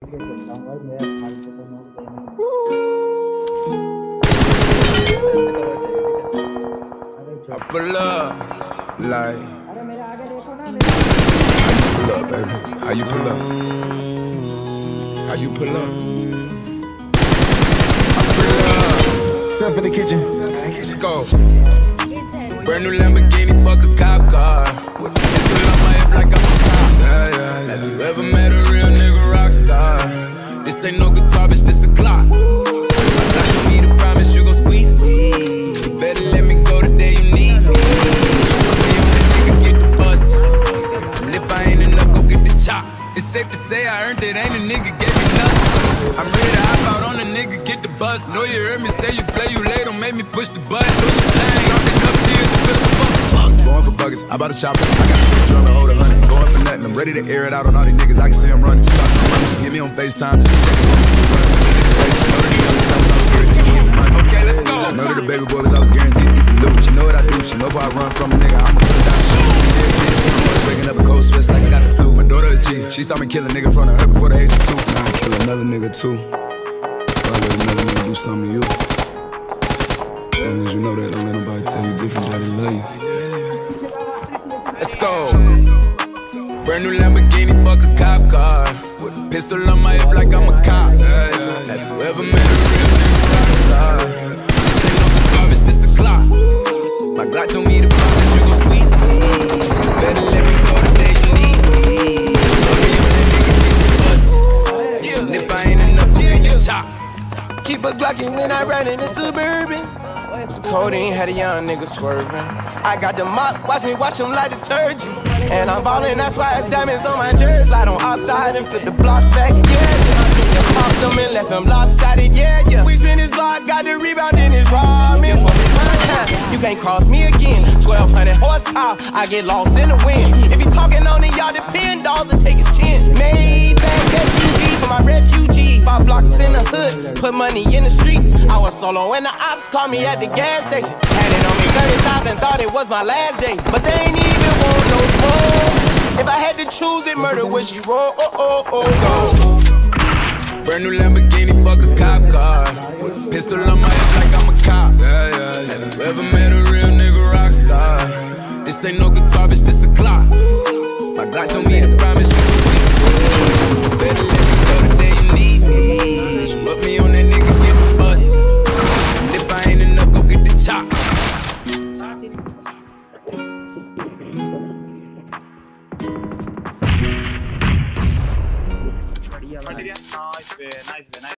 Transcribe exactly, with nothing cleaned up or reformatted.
ये खेलता हूँ भाई मेरा खाल से तो नोट देने I pull up, like. अरे मेरे आगे देखो ना Pull up, baby. How you pull up? How you pull up? I pull up. Step in the kitchen. Let's go. Brand new Lamborghini, fuck a cop car. With the pistol on my hip like I'm a cop. Yeah, yeah, yeah. Have you ever met a real nigga rock star? This ain't no guitar, bitch, this a Glock. I got to me to promise you gon' squeeze me. You better let me go the day you need me. Nigga get the bus. And if I ain't enough, go get the chop. It's safe to say I earned it, ain't a nigga gave me nothing. I'm ready to hop out on a nigga, get the bus. Know you heard me say you play, you late, don't make me push the button. Do your thing, drop it up to you, the good fuck. Going for buggers, I bought a chopper. I got a drum to hold a hundred. Going for nothing, I'm ready to air it out on all these niggas. I can see I'm running. She talking to money, she hit me on FaceTime, just to check it. She know that the young son, I was guaranteed to get the money. Okay, let's go. She know that the baby boy was I was guaranteed to get the loot. She know what I do, she know if I run from a nigga, I'ma put her down. I'm waking up a cold sweats like I got the flu. My daughter a G, she saw me kill a nigga in front of her before the age of two. Now I kill another nigga too. If I let another nigga do something to you, as long as you know that, don't let nobody tell you different, that they love you. Let's go. Brand new Lamborghini, fuck a cop car. With a pistol on my hip like I'm a cop. Yeah, yeah, yeah. Have you ever met a real nigga rock star? This ain't no guitar, bitch, this a Glock. My Glock told me to promise you gon' squeeze me. You better let me go the day you need me. Love me on that nigga, get the bus. Yeah. And if I ain't enough, go get your chop. Keep a Glockin' when I ride in the Suburban. Codeine had a young nigga swerving. I got the mop, watch me wash him like detergent. And I'm ballin', that's why it's diamonds on my jersey. Slide on outside and flip the block back, yeah, yeah. Popped them and left them lopsided, yeah, yeah. We spin his block, got the rebound in his ramen. For the third time, you can't cross me again. twelve hundred horsepower, I get lost in the wind. If he talking on it, y'all depend, dolls and take his chin. Made back S U V for my refugees. Five blocks in the hood, put money in the streets. I was solo and the ops called me at the gas station. Had it on me thirty thousand, thought it was my last day. But they ain't even want no smoke. If I had to choose it, murder would she roll? Oh, oh, oh, oh. Brand new Lamborghini, fuck a cop car. With a pistol on my hip like I'm a cop. Yeah, yeah, yeah. Have you ever met a real nigga rock star? This ain't no guitar, bitch, this a Glock. My Glock told me to promise you gon' squeeze me. Better let me go the day you need me. Put me on that nigga, get the bus. And if I ain't enough, go get the chop. Nice, nice, nice.